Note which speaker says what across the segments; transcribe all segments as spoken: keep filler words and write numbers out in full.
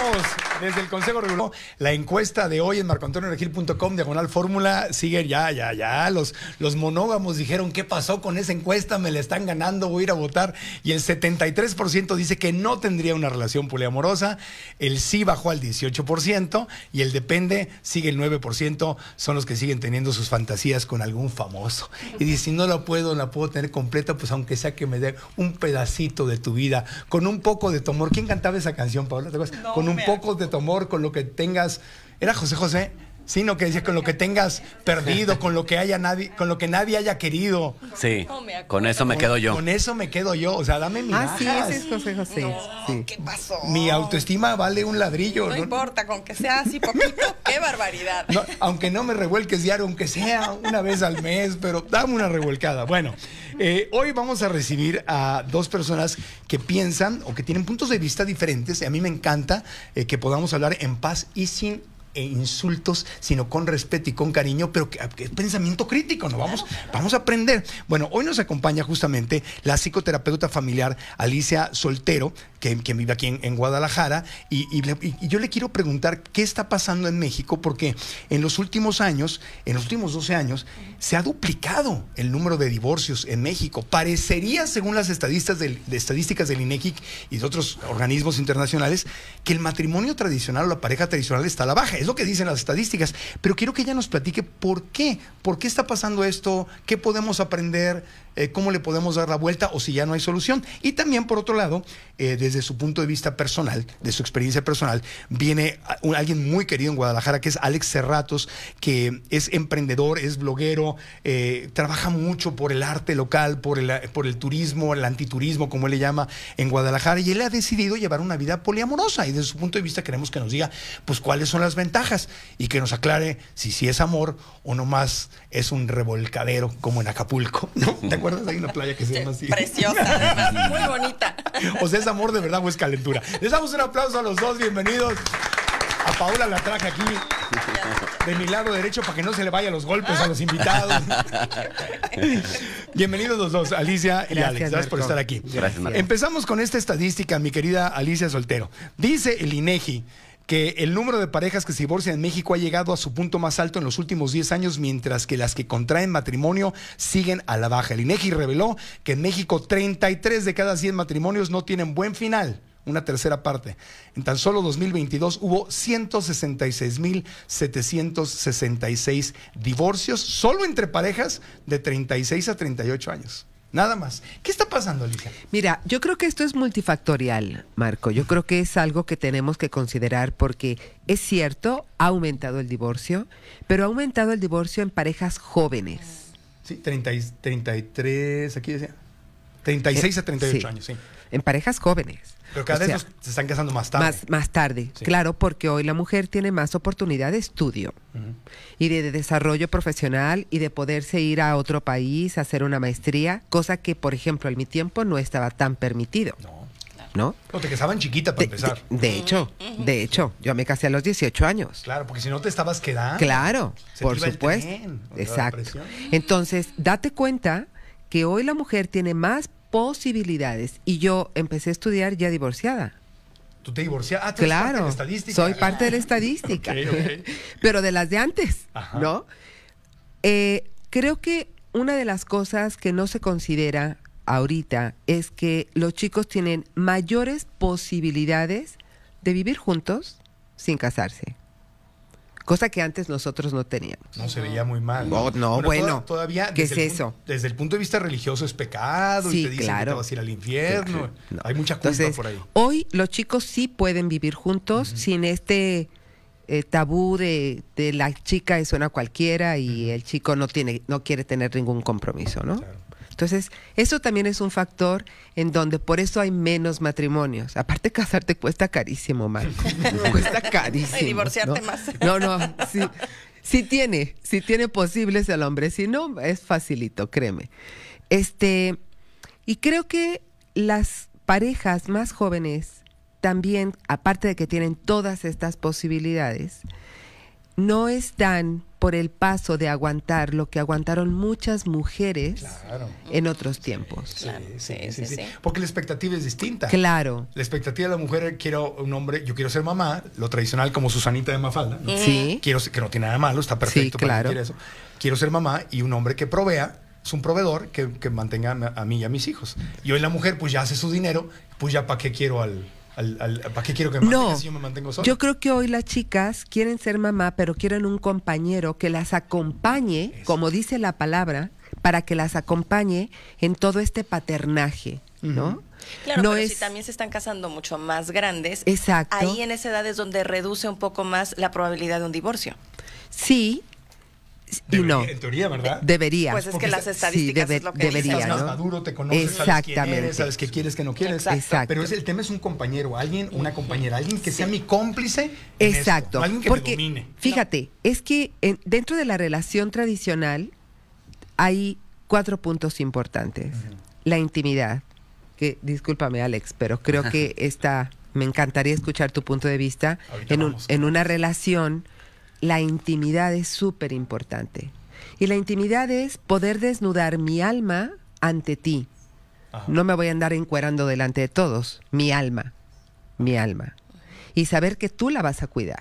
Speaker 1: regresamos desde el Consejo Regulador. La encuesta de hoy en marco antonio regil punto com, diagonal fórmula, sigue ya, ya, ya. Los, los monógamos dijeron, ¿qué pasó con esa encuesta? Me la están ganando, voy a ir a votar. Y el setenta y tres por ciento dice que no tendría una relación poliamorosa. El sí bajó al dieciocho por ciento y el depende sigue el nueve por ciento. Son los que siguen teniendo sus fantasías con algún famoso. Y dice, si no la puedo, la puedo tener completa, pues aunque sea que me dé un pedacito de tu vida, con un poco de tu amor. ¿Quién cantaba esa canción, Paola? ¿Te acuerdas? No, con un poco de tu amor, con lo que tengas. ¿Era José José? Sí, no, que decía, con lo que tengas perdido, con lo que haya nadie, con lo que nadie haya querido.
Speaker 2: Sí, con eso me quedo yo.
Speaker 1: Con eso me quedo yo, o sea, dame mi
Speaker 3: Ah, sí, ese es José José.
Speaker 4: No,
Speaker 3: sí.
Speaker 4: ¿qué pasó?
Speaker 1: Mi autoestima vale un ladrillo.
Speaker 4: No,
Speaker 1: ¿no?
Speaker 4: importa, con que sea así poquito, qué barbaridad.
Speaker 1: No, aunque no me revuelques diario, aunque sea una vez al mes, pero dame una revuelcada. Bueno, eh, hoy vamos a recibir a dos personas que piensan o que tienen puntos de vista diferentes. Y a mí me encanta eh, que podamos hablar en paz y sin e insultos, sino con respeto y con cariño, pero que, que es pensamiento crítico, ¿no? Vamos, vamos a aprender. Bueno, hoy nos acompaña justamente la psicoterapeuta familiar Alicia Soltero, que, que vive aquí en, en Guadalajara, y, y, y yo le quiero preguntar qué está pasando en México, porque en los últimos años, en los últimos doce años, se ha duplicado el número de divorcios en México. Parecería, según las estadísticas del, de estadísticas del INEGI y de otros organismos internacionales, que el matrimonio tradicional o la pareja tradicional está a la baja. Es lo que dicen las estadísticas, pero quiero que ella nos platique por qué, por qué está pasando esto, qué podemos aprender, eh, cómo le podemos dar la vuelta o si ya no hay solución. Y también, por otro lado, eh, desde su punto de vista personal, de su experiencia personal, viene un, alguien muy querido en Guadalajara, que es Alex Cerratos, que es emprendedor, es bloguero, eh, trabaja mucho por el arte local, por el, por el turismo, el antiturismo, como él le llama, en Guadalajara, y él ha decidido llevar una vida poliamorosa, y desde su punto de vista queremos que nos diga, pues, cuáles son las ventajas y que nos aclare si sí es amor o nomás es un revolcadero como en Acapulco, ¿no? ¿Te acuerdas? Hay una playa que se llama así.
Speaker 4: Preciosa, además, muy bonita.
Speaker 1: O sea, ¿es amor de verdad o es calentura? Les damos un aplauso a los dos, bienvenidos. A Paola la traje aquí de mi lado derecho para que no se le vayan los golpes a los invitados. Bienvenidos los dos, Alicia y
Speaker 3: Gracias,
Speaker 1: Alex. Gracias por estar aquí.
Speaker 2: Gracias, Marco.
Speaker 1: Empezamos con esta estadística, mi querida Alicia Soltero. Dice el INEGI que el número de parejas que se divorcian en México ha llegado a su punto más alto en los últimos diez años, mientras que las que contraen matrimonio siguen a la baja. El INEGI reveló que en México treinta y tres de cada cien matrimonios no tienen buen final, una tercera parte. En tan solo dos mil veintidós hubo ciento sesenta y seis mil setecientos sesenta y seis divorcios solo entre parejas de treinta y seis a treinta y ocho años. Nada más. ¿Qué está pasando, Alicia?
Speaker 3: Mira, yo creo que esto es multifactorial, Marco. Yo creo que es algo que tenemos que considerar porque es cierto, ha aumentado el divorcio, pero ha aumentado el divorcio en parejas jóvenes.
Speaker 1: Sí, treinta, treinta y tres, aquí decía. treinta y seis a treinta y ocho
Speaker 3: sí,
Speaker 1: años, sí.
Speaker 3: En parejas jóvenes.
Speaker 1: Pero cada
Speaker 3: O
Speaker 1: vez
Speaker 3: sea,
Speaker 1: los- se están casando más tarde.
Speaker 3: Más, más tarde,
Speaker 1: Sí.
Speaker 3: claro, porque hoy la mujer tiene más oportunidad de estudio
Speaker 1: Ujú.
Speaker 3: y de, de desarrollo profesional y de poderse ir a otro país a hacer una maestría, cosa que, por ejemplo, en mi tiempo no estaba tan permitido,
Speaker 1: No.
Speaker 3: ¿no?
Speaker 1: No, te casaban chiquita para
Speaker 3: De,
Speaker 1: empezar.
Speaker 3: de- de hecho, de hecho, yo me casé a los dieciocho años.
Speaker 1: Claro, porque si no te estabas quedando.
Speaker 3: Claro,
Speaker 1: Se te
Speaker 3: por
Speaker 1: iba el
Speaker 3: supuesto.
Speaker 1: tren, o sea, la
Speaker 3: Exacto.
Speaker 1: presión.
Speaker 3: Entonces, date cuenta que hoy la mujer tiene más posibilidades y yo empecé a estudiar ya divorciada.
Speaker 1: Tú te divorcias. Ah, tú eres parte de
Speaker 3: Claro,
Speaker 1: la estadística.
Speaker 3: soy parte de la estadística,
Speaker 1: Ok, ok.
Speaker 3: pero de las de antes,
Speaker 1: Ajá.
Speaker 3: ¿no? Eh, creo que una de las cosas que no se considera ahorita es que los chicos tienen mayores posibilidades de vivir juntos sin casarse, cosa que antes nosotros no teníamos.
Speaker 1: No, se veía muy mal.
Speaker 3: No, no, bueno.
Speaker 1: toda- Todavía.
Speaker 3: ¿Qué
Speaker 1: desde
Speaker 3: es
Speaker 1: el pun-
Speaker 3: eso?
Speaker 1: Desde el punto de vista religioso es pecado
Speaker 3: Sí,
Speaker 1: y te dicen
Speaker 3: claro.
Speaker 1: que te vas a ir al infierno.
Speaker 3: No.
Speaker 1: Hay mucha culpa
Speaker 3: Entonces,
Speaker 1: por ahí.
Speaker 3: hoy los chicos sí pueden vivir juntos sin este eh, tabú de, de la chica es una cualquiera y el chico no tiene, no quiere tener ningún compromiso, ¿no?
Speaker 1: Claro.
Speaker 3: Entonces, eso también es un factor en donde por eso hay menos matrimonios. Aparte, casarte cuesta carísimo, Marco. Cuesta carísimo.
Speaker 4: Y divorciarte
Speaker 3: ¿no?
Speaker 4: más.
Speaker 3: No, no, sí, sí tiene, sí tiene posibles el hombre. Si no, es facilito, créeme. Este, y creo que las parejas más jóvenes también, aparte de que tienen todas estas posibilidades, no están por el paso de aguantar lo que aguantaron muchas mujeres
Speaker 1: Claro.
Speaker 3: en otros tiempos.
Speaker 1: Sí, sí,
Speaker 4: Sí,
Speaker 1: sí,
Speaker 4: sí,
Speaker 1: sí.
Speaker 4: sí.
Speaker 1: Porque la expectativa es distinta.
Speaker 3: Claro.
Speaker 1: La expectativa de la mujer, quiero un hombre, yo quiero ser mamá, lo tradicional como Susanita de Mafalda. ¿no?
Speaker 3: Sí.
Speaker 1: Quiero ser- que no tiene nada malo, está perfecto
Speaker 3: Sí,
Speaker 1: para
Speaker 3: claro.
Speaker 1: quien quiere eso. Quiero ser mamá y un hombre que provea, es un proveedor que, que mantenga a, a mí y a mis hijos. Y hoy la mujer pues ya hace su dinero, pues ya para qué quiero al, al, al- para qué quiero que me mantenga
Speaker 3: No,
Speaker 1: si yo me mantengo solo.
Speaker 3: yo creo que hoy las chicas quieren ser mamá, pero quieren un compañero que las acompañe,
Speaker 1: Eso.
Speaker 3: como dice la palabra, para que las acompañe en todo este paternaje, ¿no?
Speaker 4: Claro,
Speaker 3: no
Speaker 4: pero
Speaker 3: es
Speaker 4: si también se están casando mucho más grandes,
Speaker 3: Exacto.
Speaker 4: ahí en esa edad es donde reduce un poco más la probabilidad de un divorcio.
Speaker 3: sí y
Speaker 1: Debería,
Speaker 3: no.
Speaker 1: En teoría, ¿verdad?
Speaker 3: Debería.
Speaker 4: Pues es
Speaker 1: Porque
Speaker 4: que las
Speaker 1: sí,
Speaker 4: estadísticas
Speaker 3: debe-
Speaker 4: es lo que
Speaker 3: debería,
Speaker 4: dicen.
Speaker 1: Estás
Speaker 3: ¿no?
Speaker 1: más maduro, te conoces, sabes quién
Speaker 3: Exactamente.
Speaker 1: eres, sabes qué quieres, qué no quieres.
Speaker 3: Exacto.
Speaker 1: Pero es, el tema es un compañero, alguien, una compañera, alguien que sea mi cómplice. en esto,
Speaker 3: Exacto.
Speaker 1: no alguien que
Speaker 3: Porque,
Speaker 1: me domine.
Speaker 3: fíjate, es que en- dentro de la relación tradicional hay cuatro puntos importantes. La intimidad, que discúlpame Alex, pero creo que esta, me encantaría escuchar tu punto de vista.
Speaker 1: Ahorita
Speaker 3: En, un-
Speaker 1: vamos.
Speaker 3: en una relación, la intimidad es súper importante. Y la intimidad es poder desnudar mi alma ante ti.
Speaker 1: Ajá.
Speaker 3: No me voy a andar encuerando delante de todos. Mi alma. Mi alma. Y saber que tú la vas a cuidar.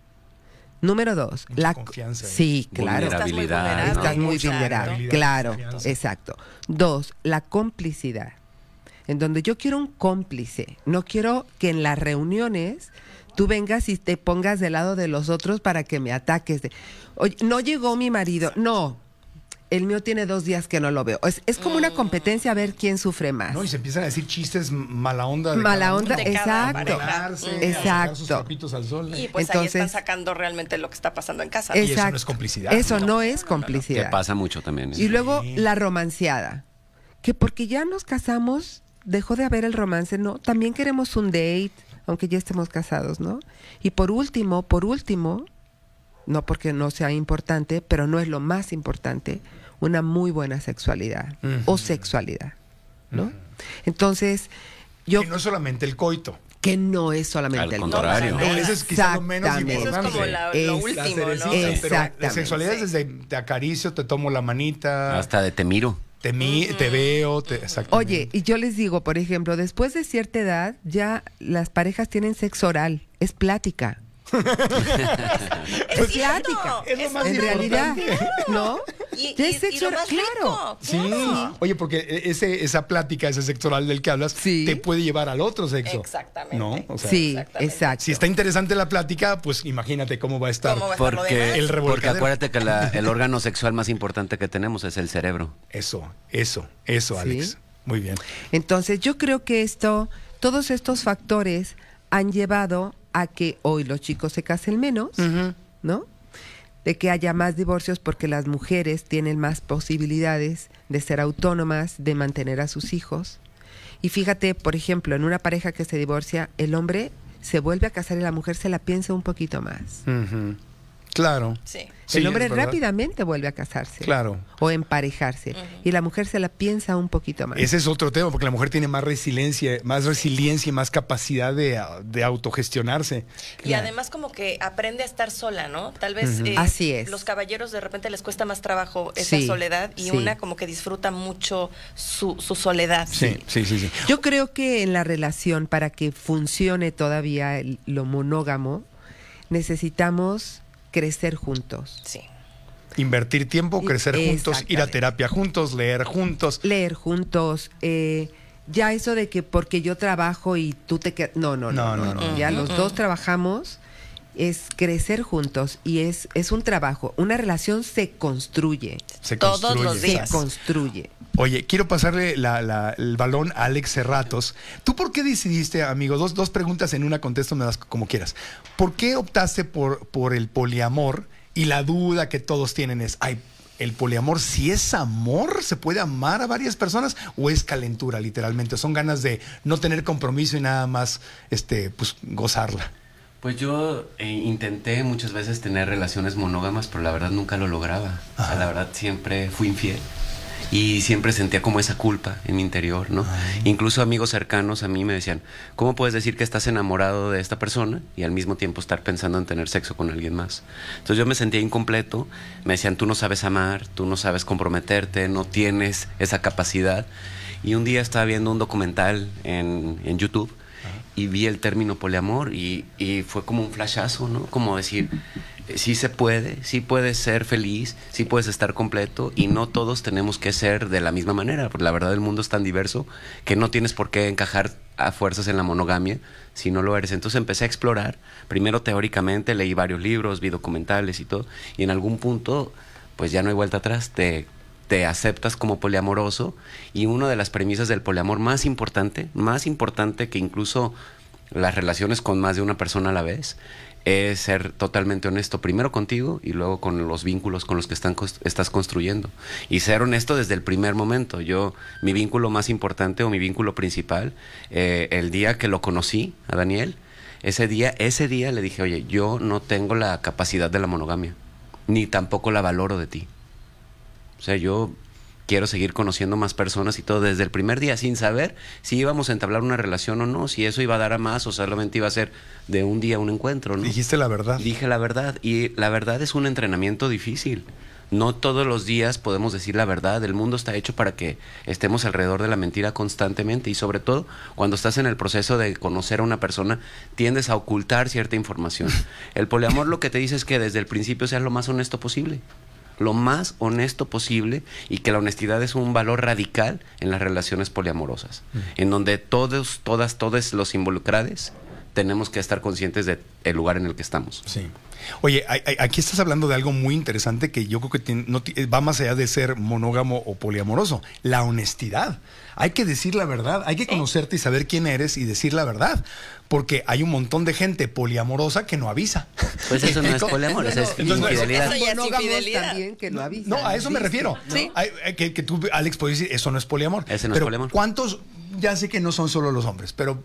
Speaker 3: Número dos.
Speaker 1: Mucha
Speaker 3: la
Speaker 1: confianza, ¿eh?
Speaker 3: Sí, claro.
Speaker 4: Estás muy
Speaker 2: Vulnerabilidad,
Speaker 4: vulnerable.
Speaker 2: ¿no?
Speaker 3: Estás muy
Speaker 4: Exacto.
Speaker 3: vulnerable.
Speaker 1: Exacto.
Speaker 3: Claro,
Speaker 1: Confianza.
Speaker 3: exacto. Dos, la complicidad. En donde yo quiero un cómplice. No quiero que en las reuniones tú vengas y te pongas del lado de los otros para que me ataques. De, Oye, no llegó mi marido. No, el mío tiene dos días que no lo veo. Es, es como una competencia a ver quién sufre más.
Speaker 1: No, y se empiezan a decir chistes mala onda. de
Speaker 3: Mala
Speaker 1: cada
Speaker 3: onda,
Speaker 1: uno.
Speaker 4: De cada
Speaker 3: exacto.
Speaker 4: pareja.
Speaker 1: Burlarse,
Speaker 4: Mm.
Speaker 1: a sacar
Speaker 3: Exacto.
Speaker 1: sus trapitos al sol.
Speaker 4: Y pues ahí
Speaker 3: Entonces-
Speaker 4: están sacando realmente lo que está pasando en casa.
Speaker 1: Es- eso no es complicidad.
Speaker 3: Eso no,
Speaker 1: No,
Speaker 3: es
Speaker 2: Que
Speaker 3: complicidad.
Speaker 2: pasa mucho también. ¿eh?
Speaker 3: Y luego
Speaker 1: Sí.
Speaker 3: la romanceada. Que porque ya nos casamos, dejó de haber el romance, ¿no? También queremos un date, aunque ya estemos casados, ¿no? Y por último, por último, no porque no sea importante, pero no es lo más importante, una muy buena sexualidad
Speaker 1: Ujú.
Speaker 3: o sexualidad, ¿no? Entonces, yo
Speaker 1: Que no es solamente el coito.
Speaker 3: que no es solamente
Speaker 2: Al
Speaker 3: el
Speaker 2: contrario.
Speaker 1: No, ese es quizá lo menos
Speaker 3: Exactamente.
Speaker 4: Eso es
Speaker 1: importante.
Speaker 4: como la- lo
Speaker 3: Es-
Speaker 1: La
Speaker 4: último,
Speaker 1: cerecita,
Speaker 4: ¿no?
Speaker 1: pero la
Speaker 3: Exactamente.
Speaker 1: sexualidad es desde te acaricio, te tomo la manita,
Speaker 2: Hasta de te miro.
Speaker 1: te, mi- te veo, te, exactamente.
Speaker 3: Oye, y yo les digo, por ejemplo, después de cierta edad, ya las parejas tienen sexo oral, es plática. es
Speaker 4: cierto,
Speaker 3: plática.
Speaker 1: es lo más
Speaker 3: en realidad,
Speaker 1: importante.
Speaker 3: ¿no?
Speaker 4: Y,
Speaker 3: Ya
Speaker 4: y-
Speaker 3: es
Speaker 4: y
Speaker 3: sexo
Speaker 4: lo
Speaker 3: oral,
Speaker 4: más
Speaker 3: claro.
Speaker 4: rico,
Speaker 1: Sí,
Speaker 4: claro.
Speaker 1: oye, porque ese, esa plática, ese sexo oral del que hablas,
Speaker 3: Sí.
Speaker 1: te puede llevar al otro sexo.
Speaker 4: Exactamente.
Speaker 1: ¿No? O sea,
Speaker 3: Sí,
Speaker 4: exactamente.
Speaker 3: exacto.
Speaker 1: si está interesante la plática, pues imagínate cómo va a estar.
Speaker 4: ¿Cómo va a estar lo demás?
Speaker 2: Porque,
Speaker 1: El revolcadero.
Speaker 2: porque acuérdate que la- el órgano sexual más importante que tenemos es el cerebro.
Speaker 1: Eso, eso, eso,
Speaker 3: Sí.
Speaker 1: Alex. Muy bien.
Speaker 3: Entonces, yo creo que esto, todos estos factores han llevado a que hoy los chicos se casen menos, ¿no? De que haya más divorcios porque las mujeres tienen más posibilidades de ser autónomas, de mantener a sus hijos. Y fíjate, por ejemplo, en una pareja que se divorcia, el hombre se vuelve a casar y la mujer se la piensa un poquito más.
Speaker 1: Ujú. Claro.
Speaker 4: Sí.
Speaker 1: Sí,
Speaker 3: el hombre
Speaker 1: es verdad.
Speaker 3: rápidamente vuelve a casarse.
Speaker 1: Claro.
Speaker 3: O emparejarse. Y la mujer se la piensa un poquito más.
Speaker 1: Ese es otro tema, porque la mujer tiene más resiliencia, más resiliencia y más capacidad de, de autogestionarse.
Speaker 4: Y además como que aprende a estar sola, ¿no? Tal vez eh,
Speaker 3: Así es.
Speaker 4: los caballeros de repente les cuesta más trabajo esa
Speaker 3: Sí,
Speaker 4: soledad y
Speaker 3: sí.
Speaker 4: una como que disfruta mucho su, su soledad.
Speaker 1: Sí, sí, sí, sí.
Speaker 3: Yo creo que en la relación, para que funcione todavía el- lo monógamo, necesitamos crecer juntos.
Speaker 4: Sí.
Speaker 1: Invertir tiempo,
Speaker 3: Y-
Speaker 1: crecer juntos, ir a
Speaker 3: exactamente.
Speaker 1: terapia juntos, leer juntos.
Speaker 3: Leer juntos. eh, ya eso de que porque yo trabajo y tú te quedas... No, no, no,
Speaker 1: No,
Speaker 3: no,
Speaker 1: no,
Speaker 3: no.
Speaker 1: no.
Speaker 3: Ya los dos trabajamos, es crecer juntos y es, es un trabajo. Una relación se construye.
Speaker 1: Se
Speaker 4: Todos
Speaker 1: construye.
Speaker 4: los
Speaker 3: Se
Speaker 4: días.
Speaker 3: construye.
Speaker 1: Oye, quiero pasarle la- la- el balón a Alex Cerratos. ¿Tú por qué decidiste, amigo? Dos, dos preguntas en una, contéstamelas como quieras. ¿Por qué optaste por, por el poliamor? Y la duda que todos tienen es, ay, ¿el poliamor si es amor? ¿Se puede amar a varias personas? ¿O es calentura, literalmente? ¿Son ganas de no tener compromiso y nada más este, pues, gozarla?
Speaker 2: Pues yo eh, intenté muchas veces tener relaciones monógamas, pero la verdad nunca lo lograba. O sea, la verdad siempre fui infiel. Y siempre sentía como esa culpa en mi interior, ¿no?
Speaker 1: Ay.
Speaker 2: Incluso amigos cercanos a mí me decían, ¿cómo puedes decir que estás enamorado de esta persona y al mismo tiempo estar pensando en tener sexo con alguien más? Entonces yo me sentía incompleto, me decían, tú no sabes amar, tú no sabes comprometerte, no tienes esa capacidad. Y un día estaba viendo un documental en, en YouTube y vi el término poliamor y, y fue como un flashazo, ¿no? Como decir, sí se puede, sí puedes ser feliz, sí puedes estar completo y no todos tenemos que ser de la misma manera, porque la verdad el mundo es tan diverso que no tienes por qué encajar a fuerzas en la monogamia si no lo eres. Entonces empecé a explorar, primero teóricamente, leí varios libros, vi documentales y todo, y en algún punto pues ya no hay vuelta atrás, te, te aceptas como poliamoroso y una de las premisas del poliamor más importante, más importante que incluso las relaciones con más de una persona a la vez, es ser totalmente honesto, primero contigo y luego con los vínculos con los que están, estás construyendo. Y ser honesto desde el primer momento. Yo, mi vínculo más importante o mi vínculo principal, eh, el día que lo conocí a Daniel, ese día, ese día le dije, oye, yo no tengo la capacidad de la monogamia, ni tampoco la valoro de ti. O sea, yo quiero seguir conociendo más personas y todo desde el primer día, sin saber si íbamos a entablar una relación o no, si eso iba a dar a más o solamente iba a ser de un día un encuentro, ¿no?
Speaker 1: Dijiste la verdad.
Speaker 2: Dije la verdad, y la verdad es un entrenamiento difícil. No todos los días podemos decir la verdad. El mundo está hecho para que estemos alrededor de la mentira constantemente y sobre todo cuando estás en el proceso de conocer a una persona tiendes a ocultar cierta información. El poliamor lo que te dice es que desde el principio seas lo más honesto posible. Lo más honesto posible y que la honestidad es un valor radical en las relaciones poliamorosas, mm. en donde todos, todas, todos los involucrados tenemos que estar conscientes del lugar en el que estamos.
Speaker 1: Sí. Oye, aquí estás hablando de algo muy interesante que yo creo que tiene, no, va más allá de ser monógamo o poliamoroso, la honestidad. Hay que decir la verdad, hay que conocerte y saber quién eres y decir la verdad, porque hay un montón de gente poliamorosa que no avisa.
Speaker 2: Pues eso no es poliamor, eso es infidelidad.
Speaker 4: Eso ya es infidelidad.
Speaker 3: También que no avisan.
Speaker 1: No, a eso me refiero.
Speaker 4: Sí.
Speaker 1: Hay, que, que tú, Alex, puedes decir, eso no es poliamor.
Speaker 2: Ese no
Speaker 1: pero
Speaker 2: es poliamor.
Speaker 1: ¿cuántos, ya sé que no son solo los hombres, pero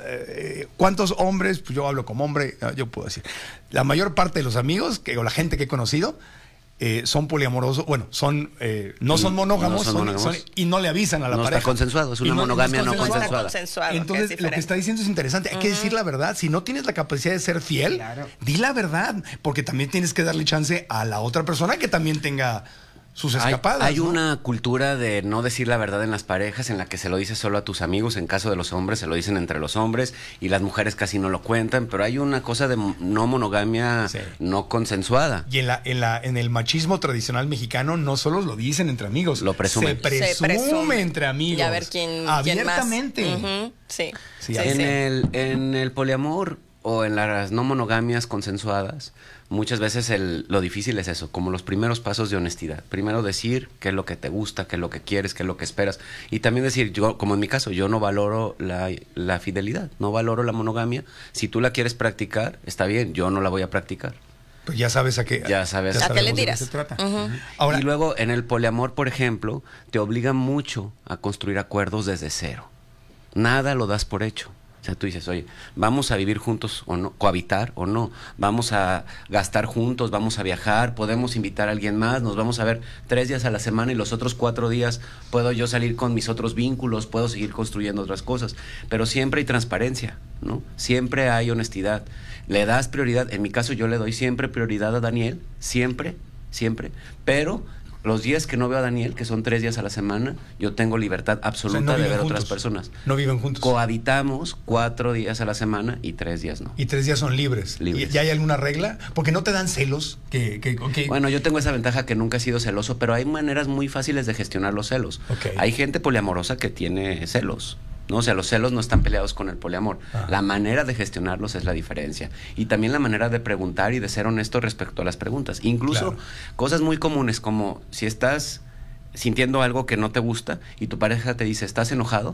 Speaker 1: eh, ¿cuántos hombres, pues yo hablo como hombre, yo puedo decir, la mayor parte de los amigos, que, o la gente que he conocido, Eh, son poliamorosos, bueno, son eh, no son monógamos,
Speaker 2: no son
Speaker 1: son,
Speaker 2: monógamos.
Speaker 1: son, y no le avisan a la
Speaker 2: no
Speaker 1: pareja.
Speaker 2: Está consensuado, es una
Speaker 1: no,
Speaker 2: monogamia no,
Speaker 1: no
Speaker 2: consensuada.
Speaker 4: consensuado.
Speaker 1: Entonces,
Speaker 4: es
Speaker 1: lo que está diciendo es interesante. Hay uh-huh. que decir la verdad. Si no tienes la capacidad de ser fiel, claro. di la verdad, porque también tienes que darle chance a la otra persona que también tenga sus escapadas.
Speaker 2: Hay, hay
Speaker 1: ¿no?
Speaker 2: una cultura de no decir la verdad en las parejas en la que se lo dices solo a tus amigos, en caso de los hombres se lo dicen entre los hombres y las mujeres casi no lo cuentan, pero hay una cosa de no monogamia sí. no consensuada.
Speaker 1: Y en la en la en el machismo tradicional mexicano no solo lo dicen entre amigos,
Speaker 2: lo presumen.
Speaker 1: Se presume, se presume entre amigos.
Speaker 4: Y a ver quién
Speaker 1: abiertamente.
Speaker 4: Quién más. Uh-huh. Sí.
Speaker 1: sí,
Speaker 4: sí
Speaker 2: en
Speaker 4: sí.
Speaker 2: el en el poliamor o en las no monogamias consensuadas, muchas veces el, lo difícil es eso, como los primeros pasos de honestidad. Primero decir qué es lo que te gusta, qué es lo que quieres, qué es lo que esperas. Y también decir, yo, como en mi caso, yo no valoro la, la fidelidad, no valoro la monogamia. Si tú la quieres practicar, está bien, yo no la voy a practicar.
Speaker 1: Pues ya sabes a qué,
Speaker 2: ya sabes
Speaker 1: ya
Speaker 4: a qué le tiras.
Speaker 1: Se trata.
Speaker 4: Uh-huh.
Speaker 1: Ahora,
Speaker 2: y luego en el poliamor, por ejemplo, te obliga mucho a construir acuerdos desde cero. Nada lo das por hecho. O sea, tú dices, oye, vamos a vivir juntos o no, cohabitar o no, vamos a gastar juntos, vamos a viajar, podemos invitar a alguien más, nos vamos a ver tres días a la semana y los otros cuatro días puedo yo salir con mis otros vínculos, puedo seguir construyendo otras cosas, pero siempre hay transparencia, ¿no? Siempre hay honestidad. Le das prioridad, en mi caso yo le doy siempre prioridad a Daniel, siempre, siempre, pero los días que no veo a Daniel, que son tres días a la semana, yo tengo libertad absoluta o sea, no de ver juntos. Otras personas.
Speaker 1: No viven juntos.
Speaker 2: Cohabitamos cuatro días a la semana y tres días no.
Speaker 1: Y tres días son libres.
Speaker 2: libres.
Speaker 1: ¿Y ya hay alguna regla? Porque no te dan celos. Que, que, que...
Speaker 2: Bueno, yo tengo esa ventaja que nunca he sido celoso, pero hay maneras muy fáciles de gestionar los celos.
Speaker 1: Okay.
Speaker 2: Hay gente poliamorosa que tiene celos, ¿no? O sea, los celos no están peleados con el poliamor. Ah. La manera de gestionarlos es la diferencia. Y también la manera de preguntar y de ser honesto respecto a las preguntas. Incluso claro. cosas muy comunes como si estás sintiendo algo que no te gusta y tu pareja te dice, ¿estás enojado?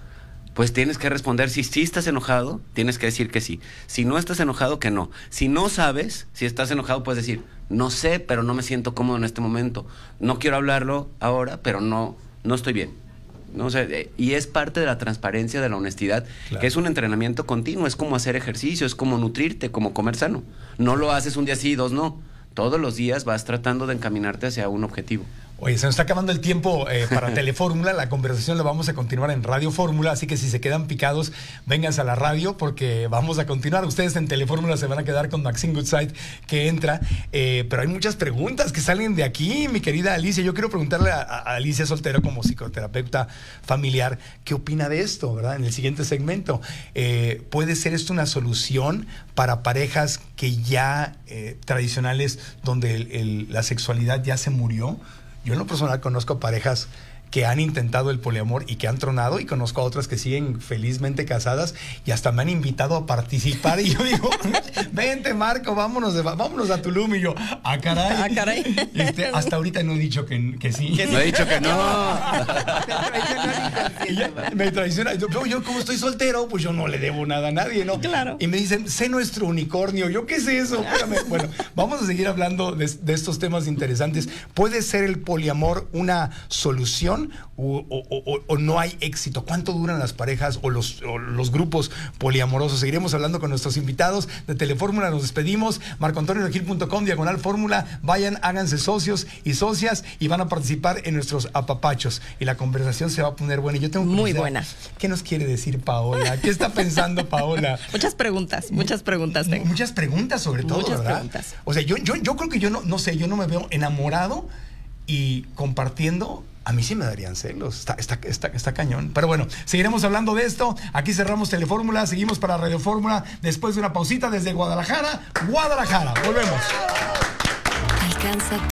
Speaker 2: Pues tienes que responder, si sí estás enojado, tienes que decir que sí. Si no estás enojado, que no. Si no sabes si estás enojado, puedes decir, no sé, pero no me siento cómodo en este momento. No quiero hablarlo ahora, pero no, no estoy bien. No, o sea, y es parte de la transparencia, de la honestidad, claro. que es un entrenamiento continuo, es como hacer ejercicio, es como nutrirte, como comer sano. No lo haces un día sí y dos no. Todos los días vas tratando de encaminarte hacia un objetivo.
Speaker 1: Oye, se nos está acabando el tiempo eh, para Telefórmula. La conversación la vamos a continuar en Radio Fórmula, así que si se quedan picados, vénganse a la radio porque vamos a continuar. Ustedes en Telefórmula se van a quedar con Maxine Goodside que entra, eh, pero hay muchas preguntas que salen de aquí, mi querida Alicia. Yo quiero preguntarle a, a Alicia Soltero como psicoterapeuta familiar, ¿qué opina de esto, verdad? En el siguiente segmento, eh, ¿puede ser esto una solución para parejas que ya eh, tradicionales donde el, el, la sexualidad ya se murió? Yo en lo personal conozco parejas que han intentado el poliamor y que han tronado, y conozco a otras que siguen felizmente casadas y hasta me han invitado a participar y yo digo, vente Marco, vámonos, de, vámonos a Tulum, y yo, ah caray,
Speaker 4: ah, caray.
Speaker 1: Este, hasta ahorita no he dicho que, que sí.
Speaker 2: No he dicho que no.
Speaker 1: Y ya, me traiciona. Yo, yo como estoy soltero, pues yo no le debo nada a nadie, ¿no?
Speaker 4: Claro.
Speaker 1: Y me dicen, sé nuestro unicornio. Yo, ¿qué es eso? Espérame. Bueno, vamos a seguir hablando de, de estos temas interesantes. ¿Puede ser el poliamor una solución o, o, o, o no hay éxito? ¿Cuánto duran las parejas o los, o los grupos poliamorosos? Seguiremos hablando con nuestros invitados de Telefórmula. Nos despedimos. marco antonio regil punto com, diagonal fórmula. Vayan, háganse socios y socias y van a participar en nuestros apapachos. Y la conversación se va a poner buena. Yo tengo
Speaker 4: muy buena.
Speaker 1: ¿Qué nos quiere decir Paola? ¿Qué está pensando Paola?
Speaker 4: Muchas preguntas, muchas preguntas tengo.
Speaker 1: Muchas preguntas sobre todo,
Speaker 4: muchas
Speaker 1: ¿verdad?
Speaker 4: Preguntas.
Speaker 1: O sea, yo, yo, yo creo que yo no, no sé, yo no me veo enamorado y compartiendo. A mí sí me darían celos. Está, está, está, está cañón. Pero bueno, seguiremos hablando de esto. Aquí cerramos Telefórmula. Seguimos para Radio Fórmula después de una pausita desde Guadalajara. Guadalajara. Volvemos.
Speaker 5: Alcanza